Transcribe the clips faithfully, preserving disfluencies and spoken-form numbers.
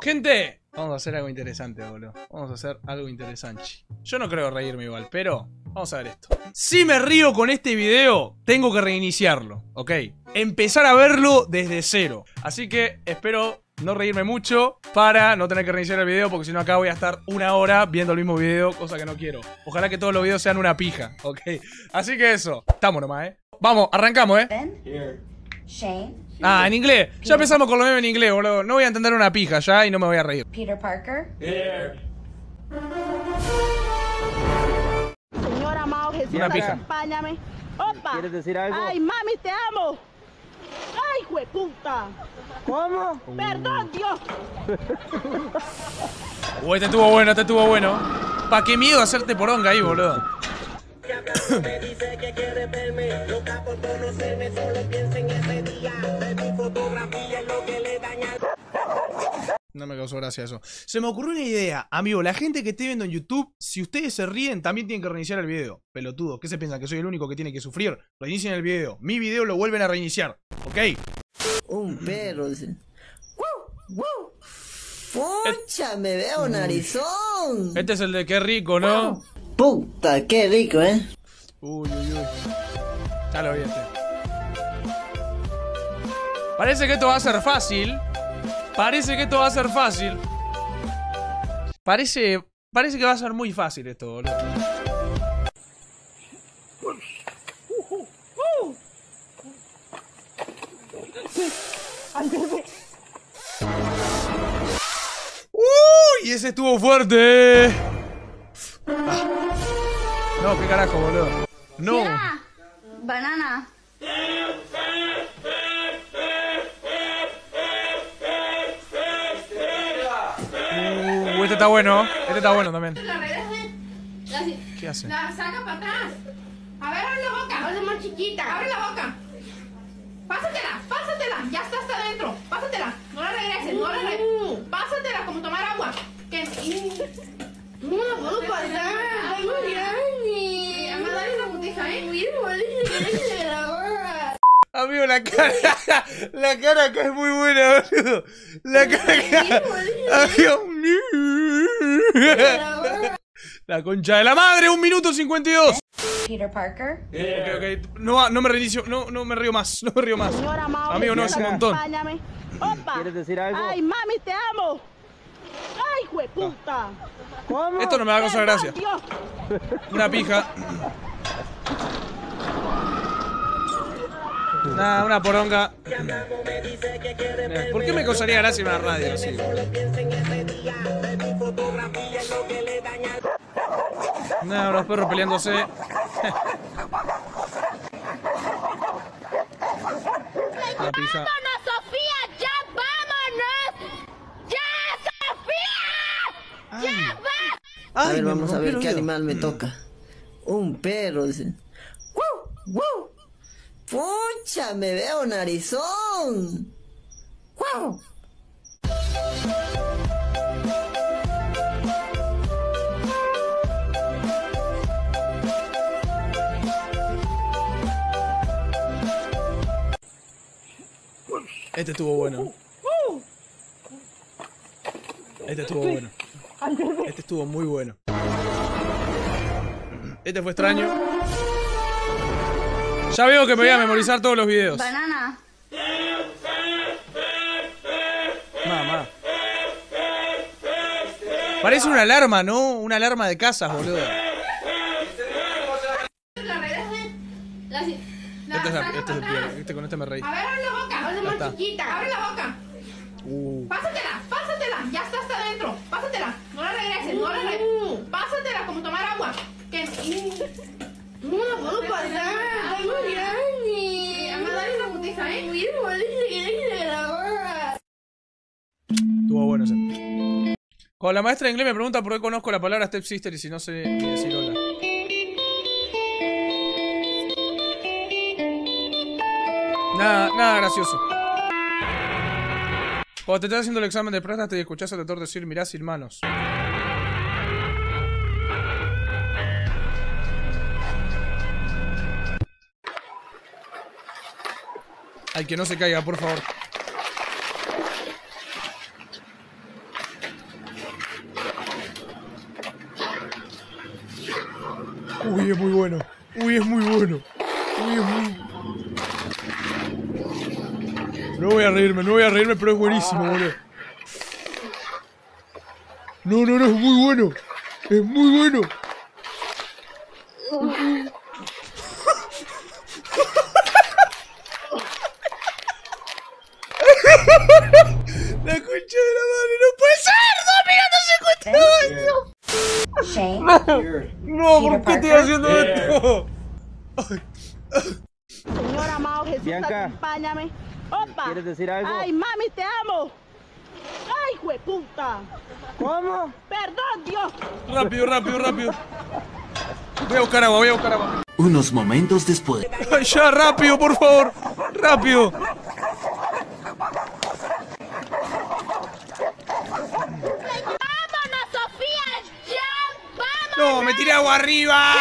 Gente, vamos a hacer algo interesante, boludo. Vamos a hacer algo interesante. Yo no creo reírme igual, pero vamos a ver esto. Si me río con este video, tengo que reiniciarlo, ¿ok? Empezar a verlo desde cero. Así que espero no reírme mucho para no tener que reiniciar el video, porque si no acá voy a estar una hora viendo el mismo video, cosa que no quiero. Ojalá que todos los videos sean una pija, ¿ok? Así que eso, estamos nomás, ¿eh? Vamos, arrancamos, ¿eh? Here. Shane. Ah, en inglés. Ya empezamos con lo mismo en inglés, boludo. No voy a entender una pija ya y no me voy a reír. Peter Parker. Here. Señor amado Jesús, Una pija. acompáñame. Opa. ¿Quieres decir algo? Ay, mami, te amo. Ay, jueputa. ¿Cómo? Perdón, Dios. Uy, este estuvo bueno, este estuvo bueno. Pa' qué miedo hacerte poronga ahí, boludo. Me dice que quiere verme, loca por conocerme, solo piensa en ese día. De mi fotografía es lo que le daña. No me causó gracia eso. Se me ocurrió una idea. Amigo, la gente que esté viendo en YouTube, si ustedes se ríen, también tienen que reiniciar el video. Pelotudos, ¿qué se piensan? ¿Que soy el único que tiene que sufrir? Reinicien el video. Mi video lo vuelven a reiniciar. ¿Ok? Un perro, dice. ¡Pucha, me veo narizón! Este es el de qué rico, ¿no? ¡Puta, qué rico, eh! Uy, uy, uy. Ya lo vi este. Parece que esto va a ser fácil. Parece que esto va a ser fácil. Parece... Parece que va a ser muy fácil esto, boludo. ¡Uy! Ese estuvo fuerte. Ah. No, qué carajo, boludo. No. Mira, banana. Uh, este está bueno. Este está bueno también. La regrese. La, ¿Qué hace? La saca para atrás. A ver, abre la boca. Abre más chiquita. Abre la boca. Pásatela, pásatela. Ya está hasta adentro. Pásatela. No la regreses, no la regreses. Pásatela como tomar agua. Que... No la puedo pasar. Ay, muy grande. Además, dale una putija, ¿eh? Amigo, la cara. La cara acá es muy buena, boludo. La cara acá. Amigo. La concha de la madre, un minuto cincuenta y dos. Peter Parker. Ok, ok. No, no me reinicio, no, no me río más, no me río más. Señor amado Amigo, no, es Jesús, un montón. acompáñame. Opa. ¿Quieres decir algo? Ay, mami, te amo. Ay, jueputa. ¿Cómo? Esto no me va a causar gracia. Dios. Una pija. Nah, una poronga. ¿Por qué me causaría gracia una radio así? No, los perros peleándose. Una pija. ¡Vámonos, Sofía! ¡Ya vámonos! ¡Ya, Sofía! ¡Ya va! A Ay, ver, me vamos a rompió ver el qué oído. animal me toca. Un perro, dicen. ¡Pucha, me veo narizón! ¡Guau! Este estuvo bueno. Este estuvo bueno. Este estuvo muy bueno. Este fue extraño. Ya veo que me voy a memorizar todos los videos. Banana. Mamá. Parece una alarma, ¿no? Una alarma de casas, boludo. La regrese. La, la Este es, la- saca este es el para atrás. peor. Este con este me reí. A ver, abre la boca. Abre más está. chiquita. Abre la boca. Uh. Pásatela, pásatela. Ya está hasta adentro. Pásatela. No la regreses, no la regreses. Pásatela como tomar agua. Que... No la puedo pasar. Ay, muy grande. Además, dale una putija, ¿eh? Estuvo bueno ese. Cuando la maestra de inglés me pregunta por qué conozco la palabra stepsister y si no sé ni decir hola. Nada, nada gracioso. Cuando te estás haciendo el examen de prácticas y escuchás al doctor decir mirá sin manos. Ay, que no se caiga, por favor. Uy, es muy bueno. Uy, es muy bueno. Uy, es muy... No voy a reírme, no voy a reírme, pero es buenísimo, boludo. No, no, no, es muy bueno. Es muy bueno. La concha de la madre, no puede ser. ¡Dos minutos cincuenta años! Shane. No, ¿por qué estoy haciendo esto? Señor amado Jesús, Bianca. acompáñame. Opa. ¿Quieres decir algo? Ay, mami, te amo. Ay, jueputa. ¿Cómo? Perdón, Dios. Rápido, rápido, rápido. Voy a buscar agua, voy a buscar agua. Unos momentos después. Ay, ya, rápido, por favor. Rápido. ¡Vámonos, Sofía! ¡Ya vamos! No, me tiré agua arriba.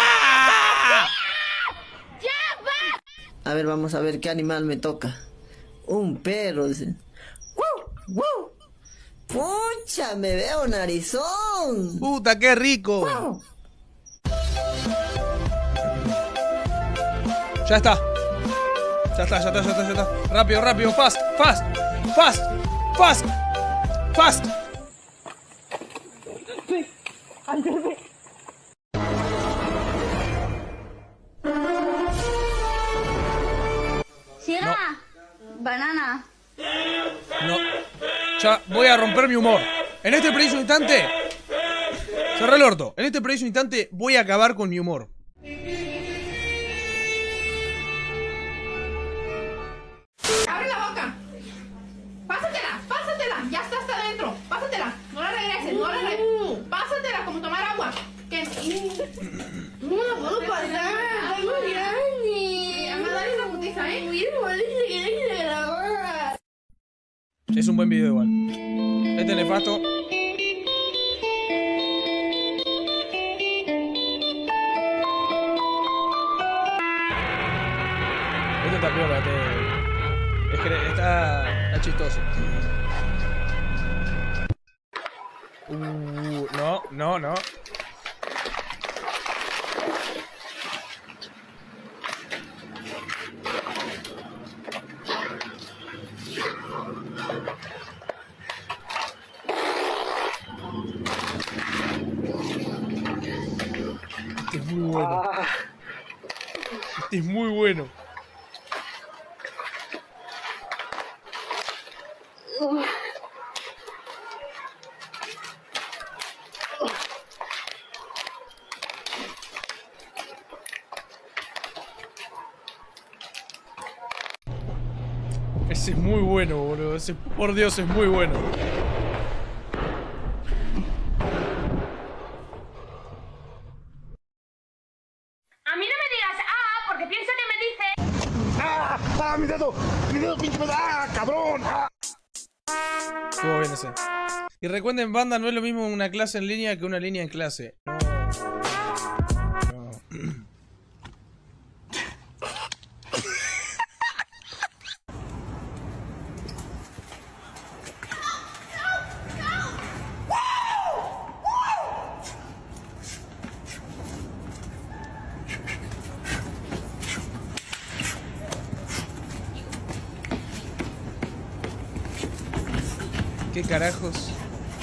¡Ya va! A ver, vamos a ver qué animal me toca. Un perro, dice. ¡Wow! ¡Wow! ¡Pucha! Me veo narizón. Puta, qué rico. ¡Wow! Ya está. Ya está, ya está, ya está, ya está. Rápido, rápido, fast, fast, fast, fast, fast. Siga. Banana. No. Ya voy a romper mi humor. En este preciso instante. Cerré el orto. En este preciso instante voy a acabar con mi humor. ¡Abre la boca! ¡Pásatela! ¡Pásatela! ¡Ya está hasta adentro! ¡Pásatela! ¡No la regreses! ¡No la regreses! ¡Pásatela como tomar agua! ¿Qué? No la puedo pasar. ¡Ay, muy grande! Ama, dale una putiza, ¿eh? Es un buen video igual. Este nefasto. Este está piola, este. Es que está, está chistoso. Uh, no, no, no. Este es muy bueno. Este es muy bueno. Ese es muy bueno, boludo. Ese, por Dios, es muy bueno. A mí no me digas ah, porque pienso que me dices. ¡Ah! ¡Ah, mi dedo! ¡Mi dedo, pinche pedo! ¡Ah, cabrón! ¡Ah! Estuvo bien ese. Y recuerden, banda, no es lo mismo una clase en línea que una línea en clase. No. No. ¿Qué carajos?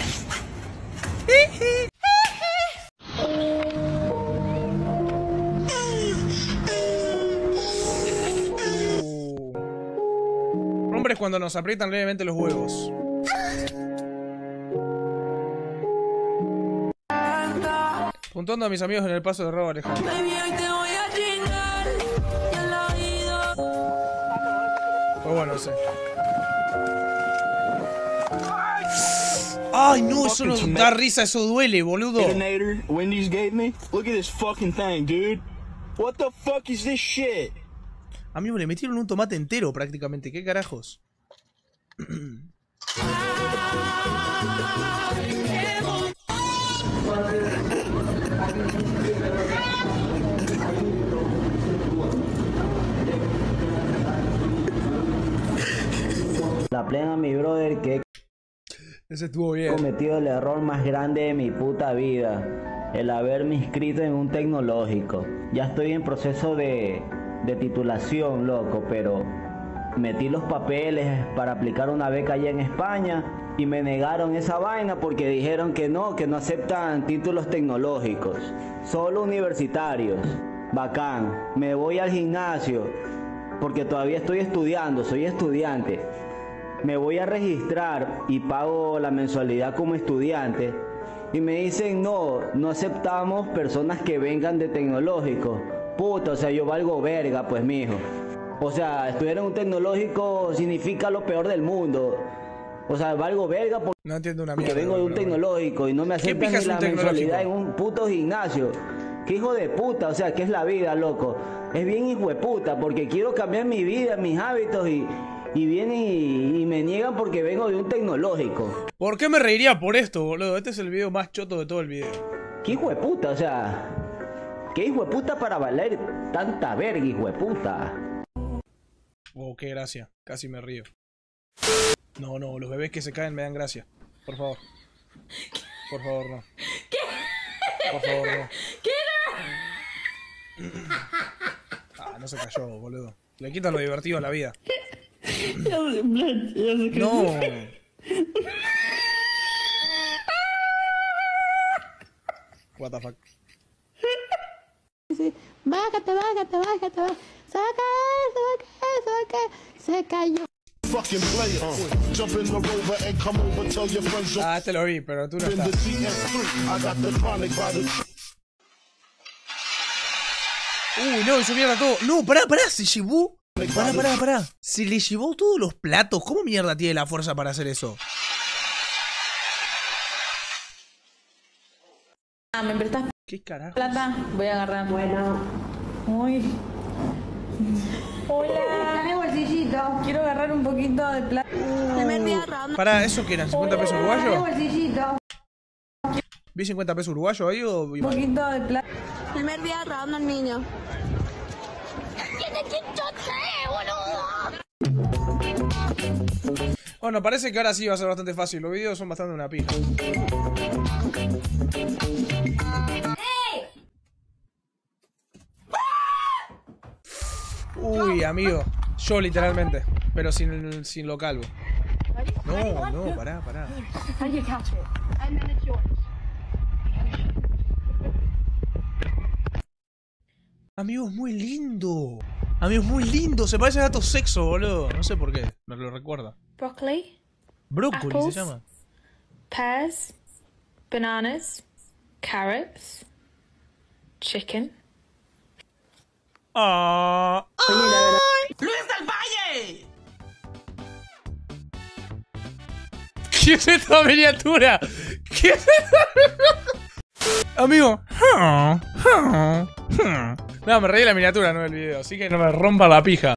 Uh. Hombres cuando nos aprietan levemente los huevos. Puntuando a mis amigos en el paso de robo Alejandro. Fue bueno ese. Ay, no, eso no da risa, eso duele, boludo. Wendy's gave me. Look at this fucking thing, dude. What the fuck is this shit? Amigo, le metieron un tomate entero prácticamente. ¿Qué carajos? La plena, mi brother, que Ese estuvo bien. he cometido el error más grande de mi puta vida. el haberme inscrito en un tecnológico. Ya estoy en proceso de, de titulación, loco, pero metí los papeles para aplicar una beca allá en España y me negaron esa vaina porque dijeron que no, que no aceptan títulos tecnológicos, solo universitarios. Bacán, me voy al gimnasio porque todavía estoy estudiando, soy estudiante. Me voy a registrar y pago la mensualidad como estudiante y me dicen no, no aceptamos personas que vengan de tecnológico. Puta, o sea, yo valgo verga, pues, mijo. O sea, estudiar en un tecnológico significa lo peor del mundo. O sea, valgo verga porque, no entiendo una porque mierda, vengo de un tecnológico y no me aceptan ni la mensualidad en un puto gimnasio. ¿Qué hijo de puta? O sea, ¿qué es la vida, loco? Es bien hijo de puta porque quiero cambiar mi vida, mis hábitos y... Y vienen y, y me niegan porque vengo de un tecnológico. ¿Por qué me reiría por esto, boludo? Este es el video más choto de todo el video. ¿Qué hijo de puta? O sea, ¿qué hijo de puta para valer tanta verga, hijo de puta? Oh, qué gracia. Casi me río. No, no, los bebés que se caen me dan gracia. Por favor. Por favor, no. ¿Qué? Por favor, no. ¿Qué? Ah, no se cayó, boludo. Le quitan lo divertido a la vida. No. What the fuck. Bájate, bájate, bájate, bájate. Se va a caer, se va a caer, se va a caer. Se cayó. Fucking player. Jump in the rover and come over, tell your friends you're Ah, este lo vi, pero tú no in the estás. G S three. I got the chronic by the Uy, no, hizo mierda todo. No, pará, pará, se llevó. Pará, pará, pará. Se le llevó todos los platos. ¿Cómo mierda tiene la fuerza para hacer eso? Ah, ¿me prestas ¿Qué carajo? plata? Voy a agarrar. Bueno. Uy. Hola. Dame bolsillito. Quiero agarrar un poquito de plata. Primer día rodando. Pará, ¿eso qué eran? ¿cincuenta pesos Dame uruguayos? bolsillito. ¿Vi cincuenta pesos uruguayos ahí o vi Un mal? poquito de plata. Primer día rodando al niño. Bueno, parece que ahora sí va a ser bastante fácil. Los videos son bastante una pija. Uy, amigo. Yo literalmente. Pero sin, sin lo calvo. No, no, pará, pará. Amigo, es muy lindo. Amigo, es muy lindo. Se parece a Gato Sexo, boludo. No sé por qué. Me lo recuerda. Broccoli. Brócoli Apples. se llama. Pears. Bananas. Carrots. Chicken. Ah. ¡Luis del Valle! ¿Qué es esta miniatura? ¿Qué es esta? Amigo. No, me reí de la miniatura, no del video. Así que no me rompa la pija.